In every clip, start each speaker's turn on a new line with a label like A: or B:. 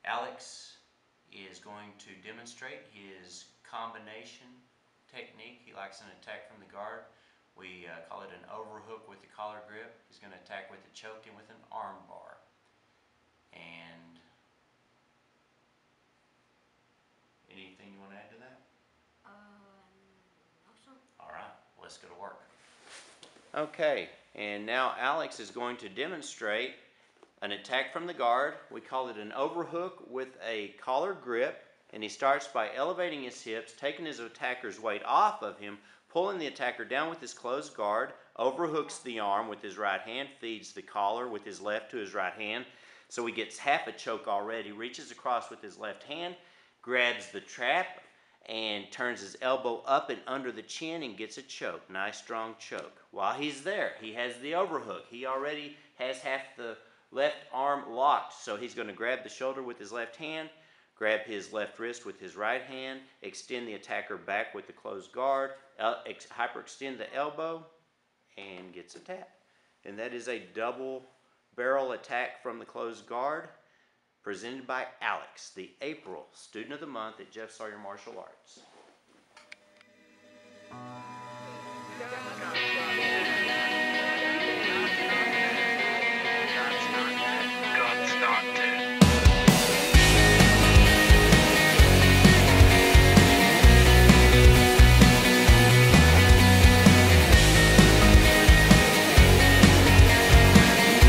A: Alex is going to demonstrate his combination technique. He likes an attack from the guard. We call it an overhook with the collar grip. He's going to attack with a choke and with an arm bar. And anything you want to add to that?
B: No, sir.
A: All right, let's go to work. Okay, and now Alex is going to demonstrate an attack from the guard. We call it an overhook with a collar grip, and he starts by elevating his hips, taking his attacker's weight off of him, pulling the attacker down with his closed guard, overhooks the arm with his right hand, feeds the collar with his left to his right hand, so he gets half a choke already, reaches across with his left hand, grabs the trap, and turns his elbow up and under the chin and gets a choke. Nice strong choke. While he's there, he has the overhook. He already has half the left arm locked, so he's going to grab the shoulder with his left hand, grab his left wrist with his right hand, extend the attacker back with the closed guard, hyperextend the elbow, and gets a tap. And that is a double barrel attack from the closed guard, presented by Alex, the April Student of the Month at Jeff Sawyer Martial Arts.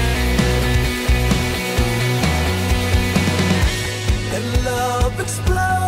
C: Explode.